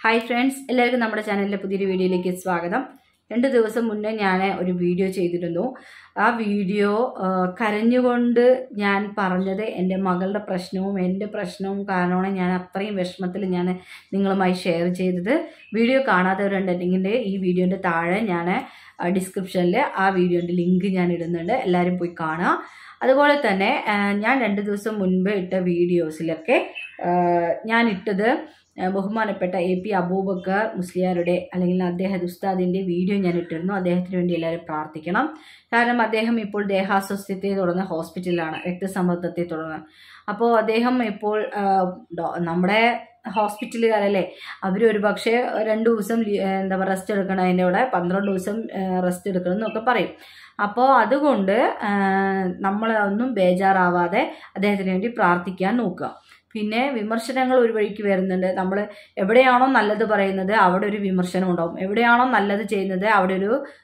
Hi friends, എല്ലാവർക്കും നമ്മുടെ ചാനലിലെ പുതിയൊരു വീഡിയോയിലേക്ക് സ്വാഗതം. 2 ദിവസം മുന്നേ ഞാൻ ഒരു വീഡിയോ ചെയ്തിരുന്നു. ആ വീഡിയോ കരഞ്ഞുകൊണ്ട് ഞാൻ പറഞ്ഞത് എൻ്റെ മകളുടെ പ്രശ്നവും എൻ്റെ പ്രശ്നവും കാരണമാണ് ഞാൻ അത്രയും വിഷമത്തിൽ ഞാൻ നിങ്ങളുമായി ഷെയർ ചെയ്തത്. വീഡിയോ കാണാത്തവരുണ്ടെങ്കിൽ ഈ വീഡിയോൻ്റെ താഴെ ഞാൻ ഡിസ്ക്രിപ്ഷനിൽ ആ വീഡിയോൻ്റെ ലിങ്ക് ഞാൻ ഇടുന്നുണ്ട്, എല്ലാവരും പോയി കാണുക. അതുപോലെ തന്നെ ഞാൻ 2 ദിവസം മുൻപ് ഇട്ട വീഡിയോസിലൊക്കെ ഞാൻ ഇട്ടത് ബഹുമാനപ്പെട്ട AP അബൂബക്കർ മുസ്ലിയാരുടെ അല്ലെങ്കിൽ ഉസ്താദിൻ്റെ വീഡിയോ ഞാൻ ഇട്ടിരുന്നു. അദ്ദേഹത്തിന് വേണ്ടി എല്ലാവരും പ്രാർത്ഥിക്കണം. കാരണം അദ്ദേഹം ഇപ്പോൾ ദേഹാസ്വസ്ഥ്യത്തെ തുടർന്ന് ഹോസ്പിറ്റലിലാണ്, രക്തസമ്മർദ്ദത്തെ തുടർന്ന്. അപ്പോൾ അദ്ദേഹം ഇപ്പോൾ നമ്മുടെ ഹോസ്പിറ്റലുകാരല്ലേ, അവർ പക്ഷേ 2 ദിവസം റെസ്റ്റ് എടുക്കണം, അതിൻ്റെ കൂടെ 12 ദിവസം റെസ്റ്റ് എടുക്കണം എന്നൊക്കെ പറയും. അപ്പോൾ അതുകൊണ്ട് നമ്മളൊന്നും ബേജാറാവാതെ അദ്ദേഹത്തിന് വേണ്ടി പ്രാർത്ഥിക്കാൻ നോക്കുക. പിന്നെ വിമർശനങ്ങൾ ഒരു വഴിക്ക് വരുന്നുണ്ട്. നമ്മൾ എവിടെയാണോ നല്ലത് പറയുന്നത് അവിടെ ഒരു വിമർശനം ഉണ്ടാവും, എവിടെയാണോ നല്ലത് ചെയ്യുന്നത് അവിടെ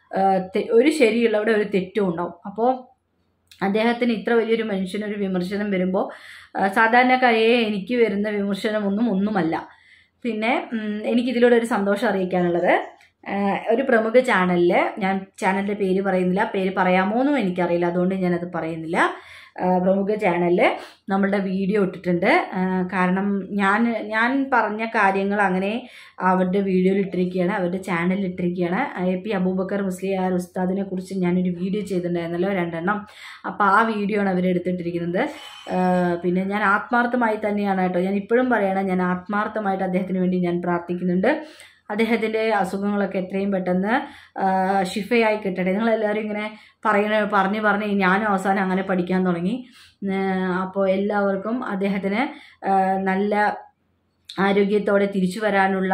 ഒരു ശരിയുള്ള അവിടെ ഒരു തെറ്റും ഉണ്ടാവും. അപ്പോൾ അദ്ദേഹത്തിന് ഇത്ര വലിയൊരു മനുഷ്യനൊരു വിമർശനം വരുമ്പോൾ സാധാരണക്കാരെ എനിക്ക് വരുന്ന വിമർശനമൊന്നുമല്ല. പിന്നെ എനിക്കിതിലൂടെ ഒരു സന്തോഷം അറിയിക്കാനുള്ളത്, ഒരു പ്രമുഖ ചാനലിൽ, ഞാൻ ചാനലിൻ്റെ പേര് പറയുന്നില്ല, പേര് പറയാമോ എന്നും എനിക്കറിയില്ല, അതുകൊണ്ട് ഞാനത് പറയുന്നില്ല. പ്രമുഖ ചാനലിൽ നമ്മളുടെ വീഡിയോ ഇട്ടിട്ടുണ്ട്. കാരണം ഞാൻ പറഞ്ഞ കാര്യങ്ങൾ അങ്ങനെ അവരുടെ വീഡിയോയിൽ ഇട്ടിരിക്കുകയാണ്, അവരുടെ ചാനലിൽ ഇട്ടിരിക്കുകയാണ്. AP അബൂബക്കർ മുസ്ലിയാർ ഉസ്താദിനെ കുറിച്ച് ഞാനൊരു വീഡിയോ ചെയ്തിട്ടുണ്ടായിരുന്നല്ലോ, 2 എണ്ണം. അപ്പോൾ ആ വീഡിയോ ആണ് അവരെടുത്തിട്ടിരിക്കുന്നത്. പിന്നെ ഞാൻ ആത്മാർത്ഥമായി തന്നെയാണ് കേട്ടോ, ഞാൻ ഇപ്പോഴും പറയണം, ഞാൻ ആത്മാർത്ഥമായിട്ട് അദ്ദേഹത്തിന് വേണ്ടി ഞാൻ പ്രാർത്ഥിക്കുന്നുണ്ട്. അദ്ദേഹത്തിൻ്റെ അസുഖങ്ങളൊക്കെ എത്രയും പെട്ടെന്ന് ഷിഫയായി കിട്ടട്ടെ. നിങ്ങളെല്ലാവരും ഇങ്ങനെ പറഞ്ഞ് ഞാനും അവസാനം അങ്ങനെ പഠിക്കാൻ തുടങ്ങി. അപ്പോൾ എല്ലാവർക്കും അദ്ദേഹത്തിന് നല്ല ആരോഗ്യത്തോടെ തിരിച്ചു വരാനുള്ള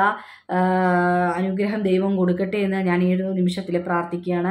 അനുഗ്രഹം ദൈവം കൊടുക്കട്ടെ എന്ന് ഞാൻ ഈ ഒരു നിമിഷത്തിൽ പ്രാർത്ഥിക്കുകയാണ്.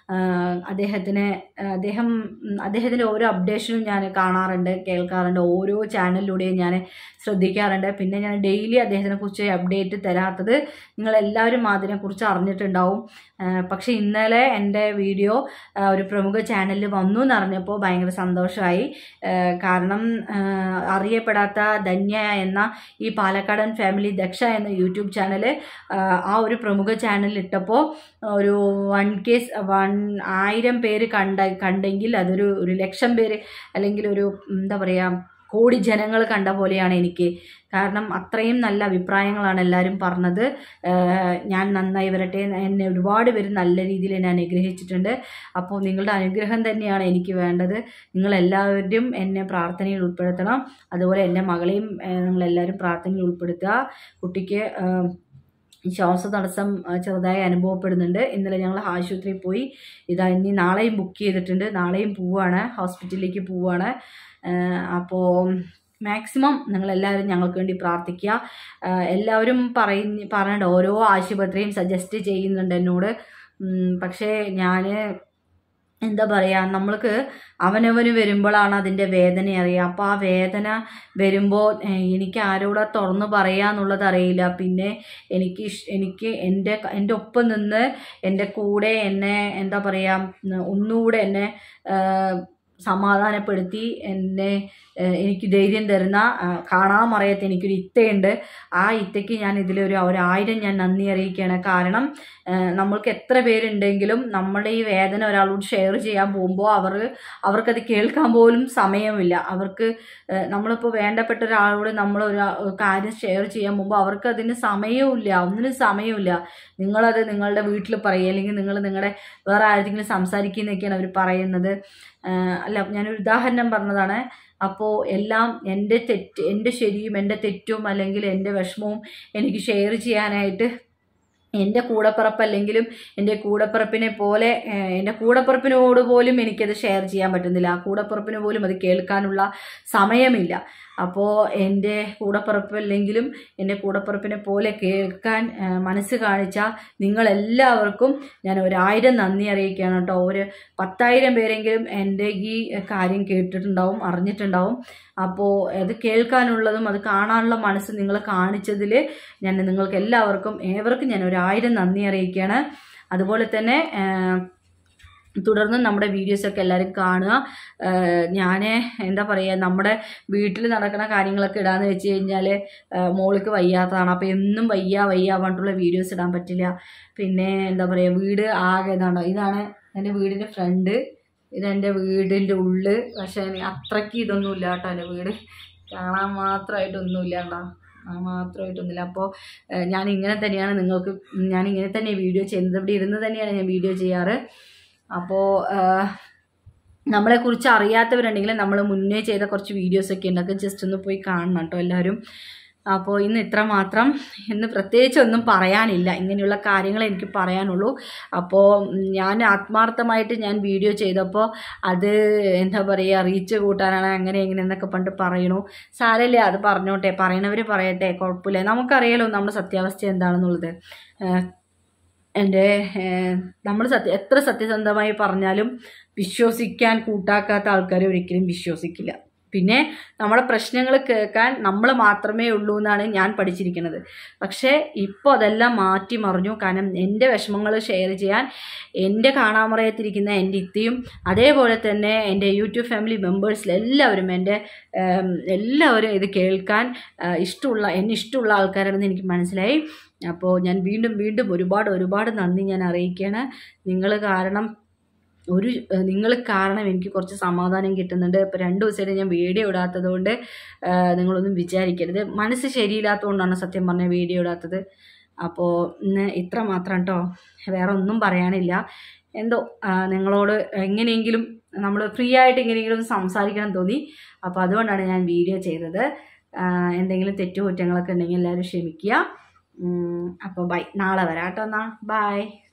അദ്ദേഹത്തിൻ്റെ ഓരോ അപ്ഡേഷനും ഞാൻ കാണാറുണ്ട്, കേൾക്കാറുണ്ട്, ഓരോ ചാനലിലൂടെയും ഞാൻ ശ്രദ്ധിക്കാറുണ്ട്. പിന്നെ ഞാൻ ഡെയിലി അദ്ദേഹത്തിനെ കുറിച്ച് അപ്ഡേറ്റ് തരാത്തത് നിങ്ങളെല്ലാവരും അതിനെക്കുറിച്ച് അറിഞ്ഞിട്ടുണ്ടാവും. പക്ഷേ ഇന്നലെ എൻ്റെ വീഡിയോ ഒരു പ്രമുഖ ചാനലിൽ വന്നു എന്നറിഞ്ഞപ്പോൾ ഭയങ്കര സന്തോഷമായി. കാരണം അറിയപ്പെടാത്ത ധന്യ എന്ന ഈ പാലക്കാടൻ ഫാമിലി ദക്ഷ എന്ന യൂട്യൂബ് ചാനൽ ആ ഒരു പ്രമുഖ ചാനലിൽ ഇട്ടപ്പോൾ ഒരു 1000 പേര് കണ്ടെങ്കിൽ അതൊരു 1,00,000 പേര് അല്ലെങ്കിൽ ഒരു കോടി ജനങ്ങൾ കണ്ട പോലെയാണ് എനിക്ക്. കാരണം അത്രയും നല്ല അഭിപ്രായങ്ങളാണ് എല്ലാവരും പറഞ്ഞത്. ഞാൻ നന്നായി വരട്ടെ, എന്നെ ഒരുപാട് പേര് നല്ല രീതിയിൽ എന്നെ അനുഗ്രഹിച്ചിട്ടുണ്ട്. അപ്പോൾ നിങ്ങളുടെ അനുഗ്രഹം തന്നെയാണ് എനിക്ക് വേണ്ടത്. നിങ്ങളെല്ലാവരും എന്നെ പ്രാർത്ഥനയിൽ ഉൾപ്പെടുത്തണം. അതുപോലെ എൻ്റെ മകളെയും നിങ്ങളെല്ലാവരും പ്രാർത്ഥനയിൽ ഉൾപ്പെടുത്തുക. കുട്ടിക്ക് ശ്വാസതടസ്സം ചെറുതായി അനുഭവപ്പെടുന്നുണ്ട്. ഇന്നലെ ഞങ്ങൾ ആശുപത്രിയിൽ പോയി. ഇനി നാളെയും ബുക്ക് ചെയ്തിട്ടുണ്ട്, നാളെയും പോവുകയാണ്, ഹോസ്പിറ്റലിലേക്ക് പോവുകയാണ്. അപ്പോൾ മാക്സിമം നിങ്ങളെല്ലാവരും ഞങ്ങൾക്ക് വേണ്ടി പ്രാർത്ഥിക്കുക. എല്ലാവരും പറഞ്ഞിട്ട് ഓരോ ആശുപത്രിയും സജസ്റ്റ് ചെയ്യുന്നുണ്ട് എന്നോട്. പക്ഷേ ഞാൻ നമ്മൾക്ക് അവനവന് വരുമ്പോഴാണ് അതിൻ്റെ വേദന അറിയുക. അപ്പോൾ ആ വേദന വരുമ്പോൾ എനിക്ക് ആരോടാ തുറന്ന് പറയാന്നുള്ളത് അറിയില്ല. പിന്നെ എനിക്ക് എൻ്റെ ഒപ്പം നിന്ന് എൻ്റെ കൂടെ എന്നെ ഒന്നുകൂടെ എന്നെ സമാധാനപ്പെടുത്തി എനിക്ക് ധൈര്യം തരുന്ന കാണാമറിയാത്ത എനിക്കൊരു ഇത്തയുണ്ട്. ആ ഇത്തയ്ക്ക് ഞാൻ ഇതിലൊരു 1000 ഞാൻ നന്ദി അറിയിക്കുകയാണ്. കാരണം നമ്മൾക്ക് എത്ര പേരുണ്ടെങ്കിലും നമ്മുടെ ഈ വേദന ഒരാളോട് ഷെയർ ചെയ്യാൻ പോകുമ്പോൾ അവർക്കത് കേൾക്കാൻ പോലും സമയമില്ല. നമ്മളിപ്പോൾ വേണ്ടപ്പെട്ട ഒരാളോട് നമ്മളൊരു കാര്യം ഷെയർ ചെയ്യാൻ പോകുമ്പോൾ അവർക്ക് അതിന് ഒന്നിനും സമയമില്ല. നിങ്ങളത് നിങ്ങളുടെ വീട്ടിൽ പറയുക, അല്ലെങ്കിൽ നിങ്ങളുടെ വേറെ ആരെങ്കിലും സംസാരിക്കുന്നതൊക്കെയാണ് അവർ പറയുന്നത്. അല്ല, ഞാനൊരു ഉദാഹരണം പറഞ്ഞതാണ്. അപ്പോൾ എല്ലാം എൻ്റെ ശരിയും എൻ്റെ തെറ്റും അല്ലെങ്കിൽ എൻ്റെ വിഷമവും എനിക്ക് ഷെയർ ചെയ്യാനായിട്ട് എൻ്റെ കൂടപ്പിറപ്പല്ലെങ്കിലും എൻ്റെ കൂടപ്പിറപ്പിനോട് പോലും എനിക്കത് ഷെയർ ചെയ്യാൻ പറ്റുന്നില്ല. ആ കൂടപ്പിറപ്പിന് പോലും അത് കേൾക്കാനുള്ള സമയമില്ല. അപ്പോൾ എൻ്റെ കൂടപ്പിറപ്പല്ലെങ്കിലും എൻ്റെ കൂടപ്പിറപ്പിനെ പോലെ കേൾക്കാൻ മനസ്സ് കാണിച്ച നിങ്ങളെല്ലാവർക്കും ഞാൻ 1000 നന്ദി അറിയിക്കുകയാണ് കേട്ടോ. ഒരു 10,000 പേരെങ്കിലും എൻ്റെ ഈ കാര്യം കേട്ടിട്ടുണ്ടാവും, അറിഞ്ഞിട്ടുണ്ടാവും. അപ്പോൾ അത് കേൾക്കാനുള്ളതും അത് കാണാനുള്ള മനസ്സ് നിങ്ങൾ കാണിച്ചതിൽ ഞാൻ നിങ്ങൾക്ക് ഏവർക്കും ഞാൻ 1000 നന്ദി അറിയിക്കുകയാണ്. അതുപോലെ തന്നെ തുടർന്ന് നമ്മുടെ വീഡിയോസൊക്കെ എല്ലാവരും കാണുക. ഞാൻ എന്താ പറയുക, നമ്മുടെ വീട്ടിൽ നടക്കുന്ന കാര്യങ്ങളൊക്കെ ഇടാന്ന് വെച്ച് കഴിഞ്ഞാൽ മോൾക്ക് വയ്യാത്തതാണ്. അപ്പോൾ എന്നും വയ്യ പറഞ്ഞിട്ടുള്ള വീഡിയോസ് ഇടാൻ പറ്റില്ല. പിന്നെ എന്താ പറയുക, വീട് ആകെ ഇതാണ് എൻ്റെ വീടിൻ്റെ ഫ്രണ്ട്, ഇതെൻ്റെ വീടിൻ്റെ ഉള്ളിൽ. പക്ഷേ അത്രയ്ക്ക് ഇതൊന്നുമില്ല കേട്ടോ, എൻ്റെ വീട് കാണാൻ മാത്രമായിട്ടൊന്നുമില്ല കേട്ടോ, മാത്രമായിട്ടൊന്നുമില്ല. അപ്പോൾ ഞാനിങ്ങനെ തന്നെ വീഡിയോ ചെയ്യുന്നത്. ഇവിടെ ഇരുന്ന് തന്നെയാണ് ഞാൻ വീഡിയോ ചെയ്യാറ്. അപ്പോൾ നമ്മളെക്കുറിച്ച് അറിയാത്തവരുണ്ടെങ്കിൽ നമ്മൾ മുന്നേ ചെയ്ത കുറച്ച് വീഡിയോസൊക്കെ ഉണ്ട്, അതൊക്കെ ജസ്റ്റ് ഒന്ന് പോയി കാണണം കേട്ടോ എല്ലാവരും. അപ്പോൾ ഇന്ന് ഇത്ര മാത്രം, ഇന്ന് പ്രത്യേകിച്ച് ഒന്നും പറയാനില്ല, ഇങ്ങനെയുള്ള കാര്യങ്ങൾ എനിക്ക് പറയാനുള്ളൂ. അപ്പോൾ ഞാൻ ആത്മാർത്ഥമായിട്ട് ഞാൻ വീഡിയോ ചെയ്തപ്പോൾ അത് എന്താ പറയുക, റീച്ച് കൂട്ടാനാണ് അങ്ങനെ എന്നൊക്കെ പണ്ട് പറയണു. സാരമില്ല, അത് പറഞ്ഞോട്ടെ, പറയണവർ പറയട്ടെ, കുഴപ്പമില്ല. നമുക്കറിയാലോ നമ്മുടെ സത്യാവസ്ഥ എന്താണെന്നുള്ളത്. നമ്മൾ എത്ര സത്യസന്ധമായി പറഞ്ഞാലും വിശ്വസിക്കാൻ കൂട്ടാക്കാത്ത ആൾക്കാർ ഒരിക്കലും വിശ്വസിക്കില്ല. പിന്നെ നമ്മുടെ പ്രശ്നങ്ങൾ കേൾക്കാൻ നമ്മൾ മാത്രമേ ഉള്ളൂ എന്നാണ് ഞാൻ പഠിച്ചിരിക്കുന്നത്. പക്ഷേ ഇപ്പോൾ അതെല്ലാം മാറ്റി മറിഞ്ഞു. കാരണം എൻ്റെ വിഷമങ്ങൾ ഷെയർ ചെയ്യാൻ എൻ്റെ കാണാമറയത്തിരിക്കുന്ന എൻ്റെ ഇത്തിയും അതേപോലെ തന്നെ എൻ്റെ യൂട്യൂബ് ഫാമിലി മെമ്പേഴ്സിലെല്ലാവരും എല്ലാവരും ഇത് കേൾക്കാൻ എന്നെ ഇഷ്ടമുള്ള ആൾക്കാരാണെന്ന് എനിക്ക് മനസ്സിലായി. അപ്പോൾ ഞാൻ വീണ്ടും ഒരുപാട് നന്ദി ഞാൻ അറിയിക്കുകയാണ്. നിങ്ങൾ കാരണം എനിക്ക് കുറച്ച് സമാധാനം കിട്ടുന്നുണ്ട്. ഇപ്പോൾ 2 ദിവസമായിട്ട് ഞാൻ വീഡിയോ ഇടാത്തത് കൊണ്ട് നിങ്ങളൊന്നും വിചാരിക്കരുത്. മനസ്സ് ശരിയില്ലാത്തതുകൊണ്ടാണ് സത്യം പറഞ്ഞ വീഡിയോ ഇടാത്തത്. അപ്പോൾ ഇന്ന് ഇത്ര മാത്രം കേട്ടോ, വേറെ ഒന്നും പറയാനില്ല. എന്തോ നിങ്ങളോട് എങ്ങനെയെങ്കിലും നമ്മൾ ഫ്രീ ആയിട്ട് എങ്ങനെയെങ്കിലും സംസാരിക്കണം തോന്നി. അപ്പോൾ അതുകൊണ്ടാണ് ഞാൻ വീഡിയോ ചെയ്തത്. എന്തെങ്കിലും തെറ്റുകുറ്റങ്ങളൊക്കെ ഉണ്ടെങ്കിൽ എല്ലാവരും ക്ഷമിക്കുക. അപ്പോൾ ബൈ, നാളെ വരാം കേട്ടോ. എന്നാൽ ബൈ.